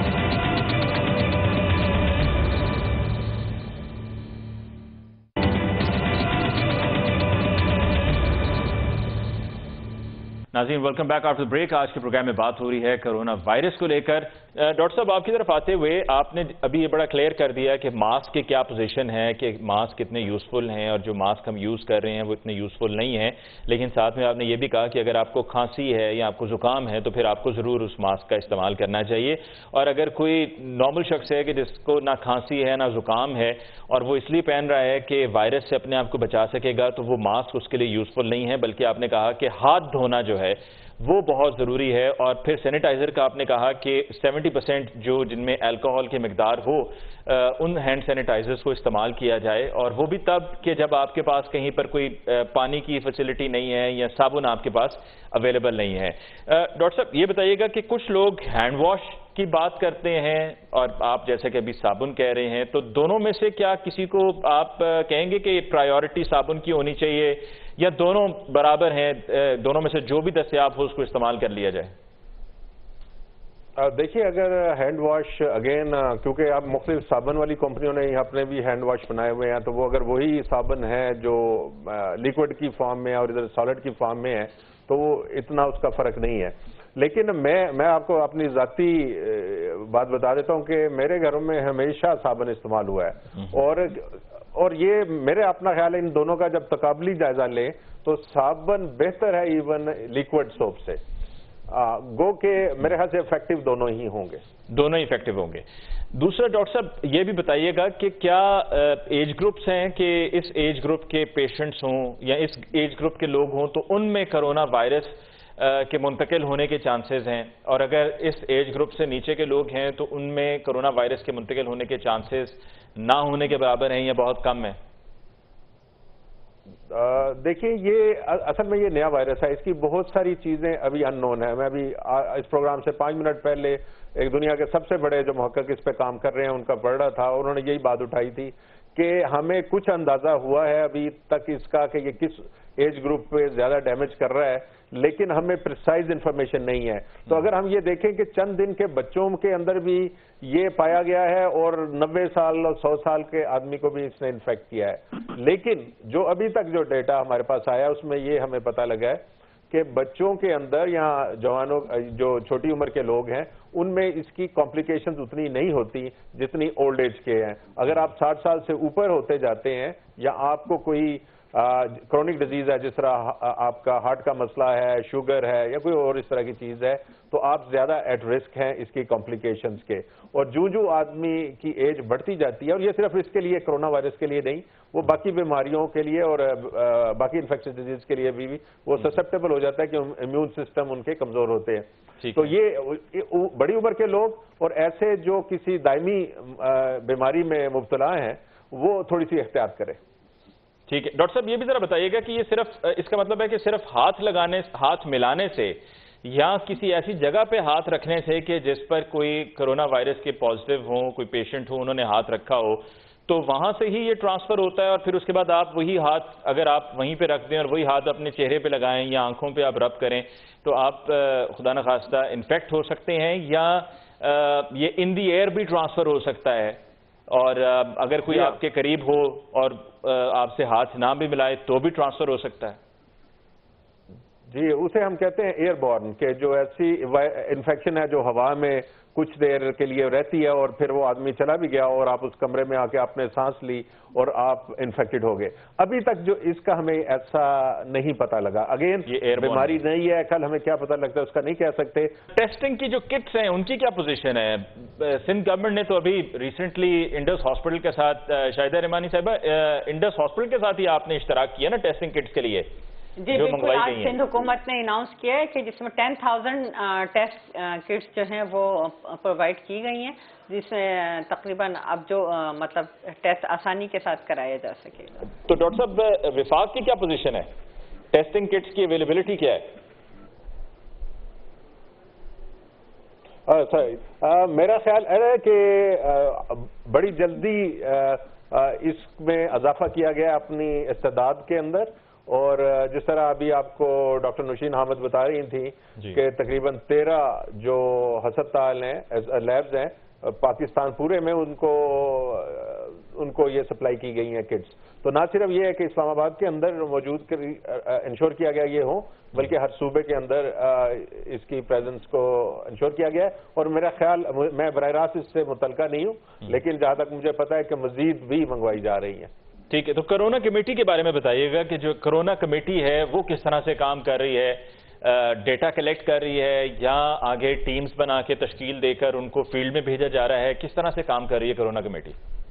ناظرین ویلکم بیک آفٹر بریک. آج کے پروگرام میں بات ہو رہی ہے کرونا وائرس کو لے کر. ڈاکٹر صاحب آپ کی طرف آتے ہوئے آپ نے ابھی یہ بڑا کلیئر کر دیا کہ ماسک کی کیا پوزیشن ہے, کہ ماسک کتنے یوزفل ہیں اور جو ماسک ہم یوز کر رہے ہیں وہ اتنے یوزفل نہیں ہیں. لیکن ساتھ میں آپ نے یہ بھی کہا کہ اگر آپ کو کھانسی ہے یا آپ کو زکام ہے تو پھر آپ کو ضرور اس ماسک کا استعمال کرنا چاہیے. اور اگر کوئی نارمل شخص ہے کہ جس کو نہ کھانسی ہے نہ زکام ہے اور وہ اس لیے پہن رہا ہے کہ وائرس سے اپنے آپ کو بچا سکے گا, تو وہ ماسک اس کے لیے یوزفل نہیں ہے. بلکہ آپ نے کہا کہ ہاتھ دھونا جو ہے وہ بہت ضروری ہے. اور پھر سینیٹائزر کا آپ نے کہا کہ سیونٹی پرسینٹ جو جن میں الکوہول کی مقدار ہو ان ہینڈ سینیٹائزرز کو استعمال کیا جائے, اور وہ بھی تب کہ جب آپ کے پاس کہیں پر کوئی پانی کی فیسلٹی نہیں ہے یا صابن آپ کے پاس اویلیبل نہیں ہے. ڈاکٹر صاحب یہ بتائیے گا کہ کچھ لوگ ہینڈ واش کی بات کرتے ہیں اور آپ جیسے کہ ابھی صابن کہہ رہے ہیں, تو دونوں میں سے کیا کسی کو آپ کہیں گے کہ پرائیورٹی صابن کی ہونی چاہیے یا دونوں برابر ہیں, دونوں میں سے جو بھی دستیاب ہو اس کو استعمال کر لیا جائے؟ دیکھیے اگر ہینڈ واش اگین کیونکہ اب مختلف صابن والی کمپنیوں نے اپنے بھی ہینڈ واش بنائے ہوئے ہیں, تو وہ اگر وہی صابن ہے جو لیکوڈ کی فارم میں اور ادھر سالڈ کی فارم میں ہے تو وہ اتنا اس کا فرق نہیں ہے. لیکن میں میں آپ کو اپنی ذاتی بات بتا دیتا ہوں کہ میرے گھروں میں ہمیشہ صابن استعمال ہوا ہے, اور اور یہ میرے اپنا خیال ہے ان دونوں کا جب تقابلی جائزہ لیں تو صابن بہتر ہے ایون لیکوڈ سوپ سے. گو کہ میرے خیال سے افیکٹو دونوں ہی ہوں گے. دونوں ہی افیکٹو ہوں گے. دوسرا ڈاکٹر صاحب یہ بھی بتائیے گا کہ کیا ایج گروپس ہیں کہ اس ایج گروپ کے پیشنٹس ہوں یا اس ایج گروپ کے لوگ ہوں تو ان میں کرونا وائرس کے منتقل ہونے کے چانسز ہیں, اور اگر اس ایج گروپ سے نیچے کے لوگ ہیں تو ان میں کرونا وائرس کے منتقل ہونے کے چانسز نہ ہونے کے برابر ہیں یا بہت کم ہیں؟ دیکھیے یہ اصل میں یہ نیا وائرس ہے, اس کی بہت ساری چیزیں ابھی ان نون ہیں. میں ابھی اس پروگرام سے پانچ منٹ پہلے ایک دنیا کے سب سے بڑے جو محقق اس پہ کام کر رہے ہیں ان کا پڑھ رہا تھا, انہوں نے یہی بات اٹھائی تھی کہ ہمیں کچھ اندازہ ہوا ہے ابھی تک اس کا کہ یہ کس ایج گروپ پہ زیادہ ڈیمیج کر رہا ہے, لیکن ہمیں پریسائز انفارمیشن نہیں ہے. تو اگر ہم یہ دیکھیں کہ چند دن کے بچوں کے اندر بھی یہ پایا گیا ہے اور نوے سال اور سو سال کے آدمی کو بھی اس نے انفیکٹ کیا ہے, لیکن جو ابھی تک جو ڈیٹا ہمارے پاس آیا اس میں یہ ہمیں پتہ لگا ہے کہ بچوں کے اندر یا جوانوں جو چھوٹی عمر کے لوگ ہیں ان میں اس کی کمپلیکیشنز اتنی نہیں ہوتی جتنی اولڈ ایج کے ہیں. اگر آپ ساٹھ سال سے اوپر ہوتے جاتے ہیں یا آپ کو کوئی کرونک ڈیزیز ہے، جس طرح آپ کا ہارٹ کا مسئلہ ہے، شوگر ہے یا کوئی اور اس طرح کی چیز ہے، تو آپ زیادہ ایٹ رسک ہیں اس کی کمپلیکیشنز کے. اور جو جو آدمی کی ایج بڑھتی جاتی ہے، اور یہ صرف اس کے لیے کرونا وائرس کے لیے نہیں، وہ باقی بیماریوں کے لیے اور باقی انفیکشس ڈیزیز کے لیے بھی وہ سسپٹیبل ہو جاتا ہے کہ امیون سسٹم ان کے کمزور ہوتے ہیں. تو یہ بڑی عمر کے لوگ اور ایسے جو کسی دائمی بیماری میں مبتلا ہیں وہ تھوڑی سی احتیاط کریں. ٹھیک ہے ڈاکٹر صاحب، یہ بھی ذرا بتائیے گا کہ یہ صرف اس کا مطلب ہے کہ صرف ہاتھ لگانے ہاتھ ملانے سے یا کسی ایسی جگہ پہ ہاتھ رکھنے سے کہ جس پر کوئی کرونا وائرس کے پازیٹیو ہوں، کوئی پیشنٹ ہو، انہوں نے ہاتھ رکھا ہو، تو وہاں سے ہی یہ ٹرانسفر ہوتا ہے اور پھر اس کے بعد آپ وہی ہاتھ اگر آپ وہیں پہ رکھ دیں اور وہی ہاتھ اپنے چہرے پہ لگائیں یا آنکھوں پہ آپ رب کریں تو آپ خدا نخواستہ انفیکٹ ہو سکتے ہیں، یا یہ ان دی ایئر بھی ٹرانسفر ہو سکتا ہے؟ اور اگر کوئی آپ کے قریب ہو اور آپ سے ہاتھ نہ بھی ملائے تو بھی ٹرانسفر ہو سکتا ہے؟ جی، اسے ہم کہتے ہیں ایئر بورن، کہ جو ایسی انفیکشن ہے جو ہوا میں کچھ دیر کے لیے رہتی ہے اور پھر وہ آدمی چلا بھی گیا اور آپ اس کمرے میں آ کے آپ نے سانس لی اور آپ انفیکٹڈ ہو گئے. ابھی تک جو اس کا ہمیں ایسا نہیں پتہ لگا. اگین بیماری نہیں ہے، کل ہمیں کیا پتہ لگتا ہے اس کا نہیں کہہ سکتے. ٹیسٹنگ کی جو کٹس ہیں ان کی کیا پوزیشن ہے؟ سندھ گورنمنٹ نے تو ابھی ریسنٹلی انڈس ہاسپٹل کے ساتھ، شاہدہ رحمانی صاحبہ، انڈس ہاسپٹل کے ساتھ ہی آپ نے اشتراک کیا نا ٹیسٹنگ کٹس کے لیے؟ جی بالکل، آج سندھ حکومت نے اناؤنس کیا ہے کہ جس میں ٹین تھاؤزینڈ ٹیسٹ کٹس جو ہیں وہ پرووائڈ کی گئی ہیں، جس میں تقریباً اب جو مطلب ٹیسٹ آسانی کے ساتھ کرایا جا سکے. تو ڈاکٹر صاحب، وفاق کی کیا پوزیشن ہے؟ ٹیسٹنگ کٹس کی اویلیبلٹی کیا ہے؟ میرا خیال ہے کہ بڑی جلدی اس میں اضافہ کیا گیا اپنی استعداد کے اندر، اور جس طرح ابھی آپ کو ڈاکٹر نوشین حامد بتا رہی تھیں کہ تقریباً تیرہ جو ہسپتال ہیں، لیبز ہیں پاکستان پورے میں، ان کو ان کو یہ سپلائی کی گئی ہیں کٹس. تو نہ صرف یہ ہے کہ اسلام آباد کے اندر موجود انشور کیا گیا یہ ہو، بلکہ ہر صوبے کے اندر اس کی پریزنس کو انشور کیا گیا ہے. اور میرا خیال، میں براہ راست اس سے متعلقہ نہیں ہوں، لیکن جہاں تک مجھے پتا ہے کہ مزید بھی منگوائی جا رہی ہیں. ٹھیک ہے، تو کرونا کمیٹی کے بارے میں بتائیے گا کہ جو کرونا کمیٹی ہے وہ کس طرح سے کام کر رہی ہے؟ ڈیٹا کلیکٹ کر رہی ہے یا آگے ٹیمز بنا کے تشکیل دے کر ان کو فیلڈ میں بھیجا جا رہا ہے؟ کس طرح سے کام کر رہی ہے کرونا کمیٹی؟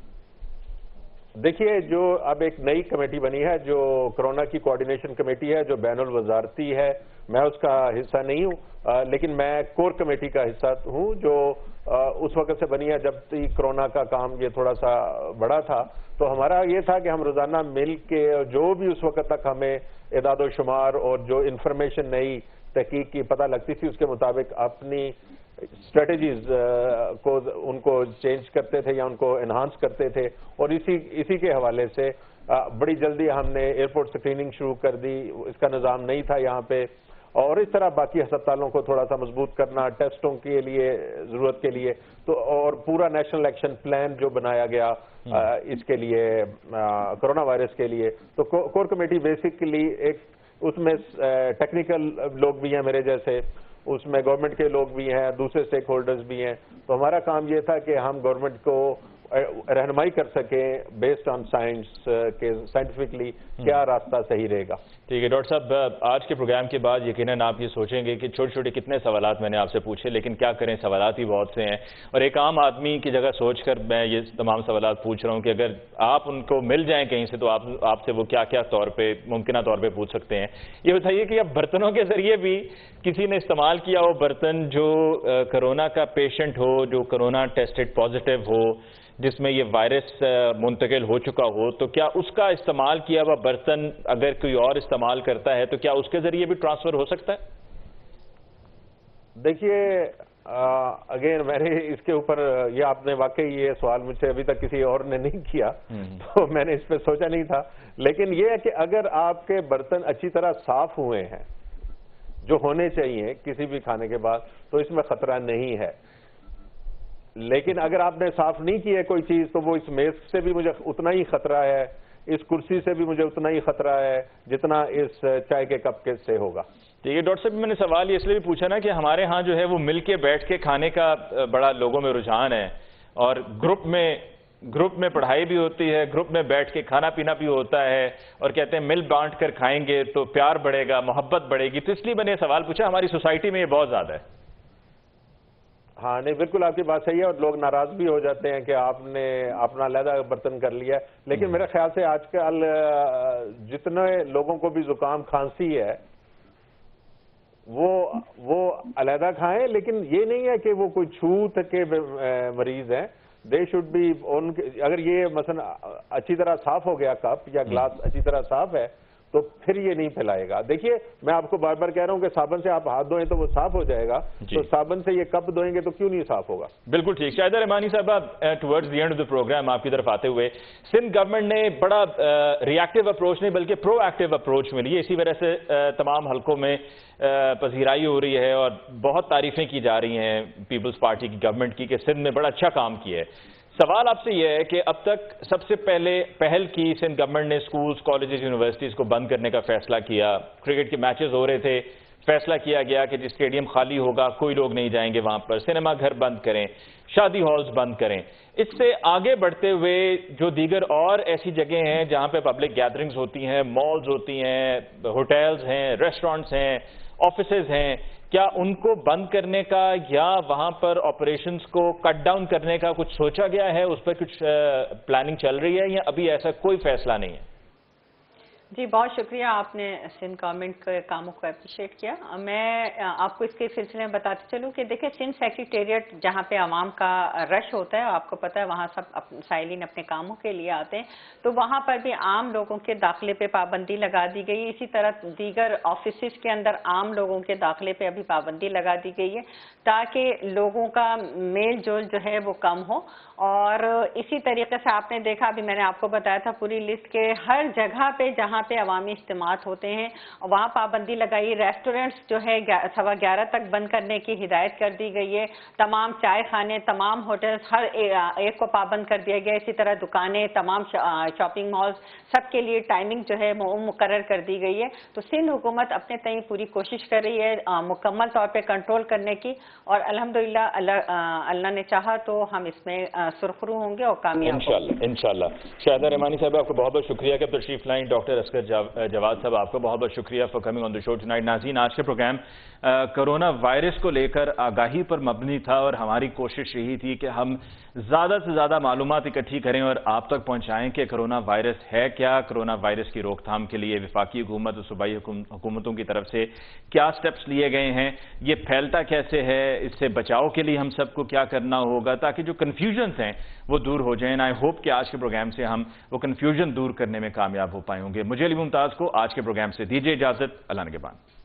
دیکھیے، جو اب ایک نئی کمیٹی بنی ہے جو کرونا کی کوارڈینیشن کمیٹی ہے، جو بین الوزارتی ہے، میں اس کا حصہ نہیں ہوں، لیکن میں کور کمیٹی کا حصہ ہوں جو اس وقت سے بنی ہے جب کرونا کا کام یہ تھوڑا سا بڑا تھا. تو ہمارا یہ تھا کہ ہم روزانہ مل کے جو بھی اس وقت تک ہمیں اعداد و شمار اور جو انفارمیشن نئی تحقیق کی پتہ لگتی تھی اس کے مطابق اپنی اسٹریٹجیز کو ان کو چینج کرتے تھے یا ان کو انہانس کرتے تھے. اور اسی اسی کے حوالے سے بڑی جلدی ہم نے ایئرپورٹ اسکریننگ شروع کر دی. اس کا نظام نہیں تھا یہاں پہ، اور اس طرح باقی ہسپتالوں کو تھوڑا سا مضبوط کرنا ٹیسٹوں کے لیے ضرورت کے لیے. تو اور پورا نیشنل ایکشن پلان جو بنایا گیا اس کے لیے، کرونا وائرس کے لیے. تو کور کمیٹی بیسیکلی ایک اس میں ٹیکنیکل لوگ بھی ہیں میرے جیسے، اس میں گورنمنٹ کے لوگ بھی ہیں، دوسرے سٹیک ہولڈرز بھی ہیں. تو ہمارا کام یہ تھا کہ ہم گورنمنٹ کو رہنمائی کر سکیں بیسڈ آن سائنس کے سائنٹیفکلی کیا راستہ صحیح رہے گا. ٹھیک ہے ڈاکٹر صاحب، آج کے پروگرام کے بعد یقیناً آپ یہ سوچیں گے کہ چھوٹے چھوٹے کتنے سوالات میں نے آپ سے پوچھے، لیکن کیا کریں، سوالات ہی بہت سے ہیں. اور ایک عام آدمی کی جگہ سوچ کر میں یہ تمام سوالات پوچھ رہا ہوں کہ اگر آپ ان کو مل جائیں کہیں سے تو آپ آپ سے وہ کیا کیا طور پہ ممکنہ طور پہ پوچھ سکتے ہیں. یہ بتائیے کہ اب برتنوں کے ذریعے بھی کسی نے استعمال کیا ہو برتن جو کرونا کا پیشنٹ ہو، جو کرونا ٹیسٹڈ پازیٹیو ہو، جس میں یہ وائرس منتقل ہو چکا ہو، تو کیا اس کا استعمال کیا ہوا برتن اگر کوئی اور استعمال کرتا ہے تو کیا اس کے ذریعے بھی ٹرانسفر ہو سکتا ہے؟ دیکھیے، اگین میں نے اس کے اوپر، یہ آپ نے واقعی یہ سوال مجھ سے ابھی تک کسی اور نے نہیں کیا تو میں نے اس پہ سوچا نہیں تھا. لیکن یہ ہے کہ اگر آپ کے برتن اچھی طرح صاف ہوئے ہیں جو ہونے چاہیے کسی بھی کھانے کے بعد، تو اس میں خطرہ نہیں ہے. لیکن اگر آپ نے صاف نہیں کی ہے کوئی چیز تو وہ اس میز سے بھی مجھے اتنا ہی خطرہ ہے، اس کرسی سے بھی مجھے اتنا ہی خطرہ ہے جتنا اس چائے کے کپ کے سے ہوگا. ٹھیک ہے ڈاکٹر صاحب، میں نے سوال اس لیے بھی پوچھا نا کہ ہمارے ہاں جو ہے وہ مل کے بیٹھ کے کھانے کا بڑا لوگوں میں رجحان ہے، اور گروپ میں گروپ میں پڑھائی بھی ہوتی ہے, گروپ میں بیٹھ کے کھانا پینا بھی ہوتا ہے, اور کہتے ہیں مل بانٹ کر کھائیں گے تو پیار بڑھے گا, محبت بڑھے گی. تو اس لیے میں نے سوال پوچھا, ہماری سوسائٹی میں یہ بہت زیادہ ہے. ہاں نہیں, بالکل آپ کی بات صحیح ہے, اور لوگ ناراض بھی ہو جاتے ہیں کہ آپ نے اپنا علیحدہ برتن کر لیا ہے. لیکن میرے خیال سے آج کل جتنے لوگوں کو بھی زکام کھانسی ہے وہ وہ علیحدہ کھائیں, لیکن یہ نہیں ہے کہ وہ کوئی چھوت کے مریض ہیں. دے شوڈ بی, ان اگر یہ مثلا اچھی طرح صاف ہو گیا کپ یا گلاس اچھی طرح صاف ہے تو پھر یہ نہیں پھیلائے گا. دیکھیے میں آپ کو بار بار کہہ رہا ہوں کہ صابن سے آپ ہاتھ دھوئیں تو وہ صاف ہو جائے گا, تو صابن سے یہ کپ دھوئیں گے تو کیوں نہیں صاف ہوگا. بالکل ٹھیک. شاہدہ رحمانی صاحبہ, towards the end of the program آپ کی طرف آتے ہوئے, سندھ گورنمنٹ نے بڑا ری ایکٹیو اپروچ نہیں بلکہ پرو ایکٹیو اپروچ ملی ہے. اسی وجہ سے تمام حلقوں میں پذیرائی ہو رہی ہے اور بہت تعریفیں کی جا رہی ہیں پیپلز پارٹی کی گورنمنٹ کی کہ سندھ میں بڑا اچھا کام کیا ہے. سوال آپ سے یہ ہے کہ اب تک سب سے پہلے پہل کی سندھ گورنمنٹ نے سکولز, کالجز, یونیورسٹیز کو بند کرنے کا فیصلہ کیا. کرکٹ کے میچز ہو رہے تھے, فیصلہ کیا گیا کہ جس اسٹیڈیم خالی ہوگا کوئی لوگ نہیں جائیں گے وہاں پر. سنیما گھر بند کریں, شادی ہالز بند کریں. اس سے آگے بڑھتے ہوئے جو دیگر اور ایسی جگہیں ہیں جہاں پہ پبلک گیدرنگز ہوتی ہیں, مالز ہوتی ہیں, ہوٹلز ہیں, ریسٹورنٹس ہیں, آفیسز ہیں, کیا ان کو بند کرنے کا یا وہاں پر آپریشنز کو کٹ ڈاؤن کرنے کا کچھ سوچا گیا ہے, اس پر کچھ پلاننگ چل رہی ہے, یا ابھی ایسا کوئی فیصلہ نہیں ہے؟ جی بہت شکریہ, آپ نے سندھ گورنمنٹ کے کاموں کو اپریشیٹ کیا. میں آپ کو اس کے سلسلے میں بتاتے چلوں کہ دیکھیں سندھ سیکریٹریٹ جہاں پہ عوام کا رش ہوتا ہے, آپ کو پتہ ہے وہاں سب سائلین اپنے کاموں کے لیے آتے ہیں, تو وہاں پر بھی عام لوگوں کے داخلے پہ پابندی لگا دی گئی. اسی طرح دیگر آفیسز کے اندر عام لوگوں کے داخلے پہ ابھی پابندی لگا دی گئی ہے تاکہ لوگوں کا میل جول جو ہے وہ کم ہو. اور اسی طریقے سے آپ نے دیکھا, ابھی میں نے آپ کو بتایا تھا پوری لسٹ کے ہر جگہ پہ جہاں پہ عوامی اجتماعات ہوتے ہیں وہاں پابندی لگائی. ریسٹورنٹس جو ہے سوا گیارہ تک بند کرنے کی ہدایت کر دی گئی ہے. تمام چائے خانے, تمام ہوٹلز, ہر ایک کو پابند کر دیا گیا. اسی طرح دکانیں, تمام شاپنگ مالز, سب کے لیے ٹائمنگ جو ہے وہ مقرر کر دی گئی ہے. تو سندھ حکومت اپنے تئیں پوری کوشش کر رہی ہے مکمل طور پہ کنٹرول کرنے کی, اور الحمدللہ اللہ اللہ نے چاہا تو ہم اس میں سرخرو ہوں گے اور کامیاب ہوں گے انشاءاللہ. انشاءاللہ. شاہدہ رحمانی صاحب, آپ کو بہت بہت شکریہ کہ تشریف لائیں. ڈاکٹر اسکر جواد صاحب, آپ کو بہت بہت شکریہ for coming on the show tonight. ناظرین, آج کے پروگرام کرونا وائرس کو لے کر آگاہی پر مبنی تھا, اور ہماری کوشش یہی تھی کہ ہم زیادہ سے زیادہ معلومات اکٹھی کریں اور آپ تک پہنچائیں کہ کرونا وائرس ہے کیا, کرونا وائرس کی روک تھام کے لیے وفاقی حکومت اور صوبائی حکومتوں کی طرف سے کیا سٹیپس لیے گئے ہیں, یہ پھیلتا کیسے ہے, اس سے بچاؤ کے لیے ہم سب کو کیا کرنا ہوگا تاکہ جو کنفیوژنز ہیں وہ دور ہو جائیں. آئی ہوپ کہ آج کے پروگرام سے ہم وہ کنفیوژن دور کرنے میں کامیاب ہو پائے ہوں گے. مجھے علی ممتاز کو آج کے پروگرام سے دیجیے اجازت. اللہ نگہبان.